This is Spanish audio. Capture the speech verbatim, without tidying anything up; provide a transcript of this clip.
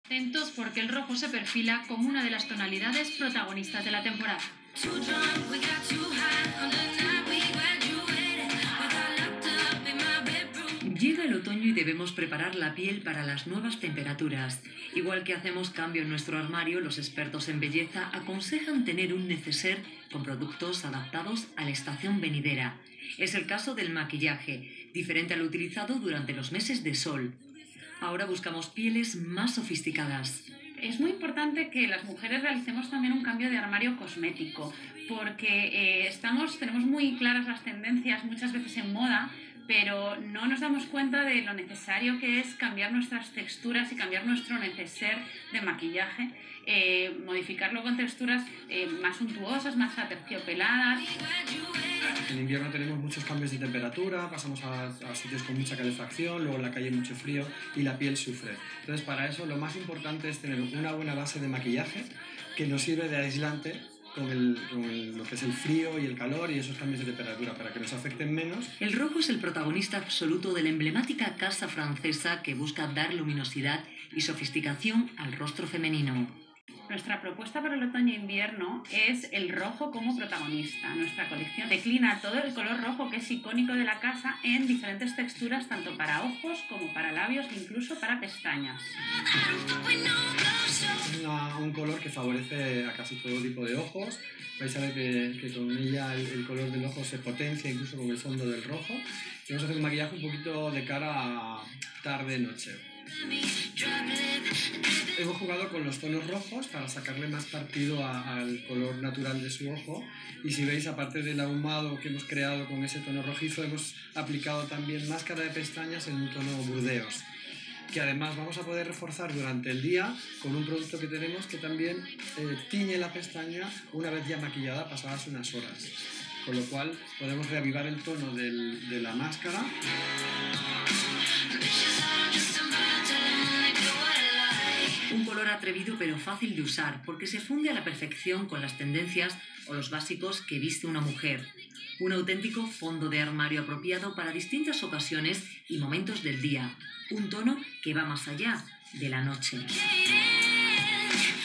Atentos porque el rojo se perfila como una de las tonalidades protagonistas de la temporada. Llega el otoño y debemos preparar la piel para las nuevas temperaturas. Igual que hacemos cambio en nuestro armario, los expertos en belleza aconsejan tener un neceser con productos adaptados a la estación venidera. Es el caso del maquillaje, diferente al utilizado durante los meses de sol. Ahora buscamos pieles más sofisticadas. Es muy importante que las mujeres realicemos también un cambio de armario cosmético, porque eh, estamos, tenemos muy claras las tendencias muchas veces en moda, pero no nos damos cuenta de lo necesario que es cambiar nuestras texturas y cambiar nuestro neceser de maquillaje, eh, modificarlo con texturas eh, más suntuosas, más aterciopeladas. En invierno tenemos muchos cambios de temperatura, pasamos a, a sitios con mucha calefacción, luego en la calle mucho frío y la piel sufre. Entonces, para eso lo más importante es tener una buena base de maquillaje que nos sirve de aislante con, el, con el, lo que es el frío y el calor y esos cambios de temperatura para que nos afecten menos. El rojo es el protagonista absoluto de la emblemática casa francesa que busca dar luminosidad y sofisticación al rostro femenino. Nuestra propuesta para el otoño-invierno es el rojo como protagonista. Nuestra colección declina todo el color rojo que es icónico de la casa en diferentes texturas, tanto para ojos como para labios e incluso para pestañas. Es una, un color que favorece a casi todo tipo de ojos. Vais a ver que, que con ella el, el color del ojo se potencia incluso con el fondo del rojo. Y vamos a hacer un maquillaje un poquito de cara a tarde-noche. Hemos jugado con los tonos rojos para sacarle más partido a, al color natural de su ojo y si veis, aparte del ahumado que hemos creado con ese tono rojizo, hemos aplicado también máscara de pestañas en un tono burdeos, que además vamos a poder reforzar durante el día con un producto que tenemos que también eh, tiñe la pestaña una vez ya maquillada pasadas unas horas, con lo cual podemos reavivar el tono del, de la máscara. Un color atrevido pero fácil de usar porque se funde a la perfección con las tendencias o los básicos que viste una mujer. Un auténtico fondo de armario apropiado para distintas ocasiones y momentos del día. Un tono que va más allá de la noche.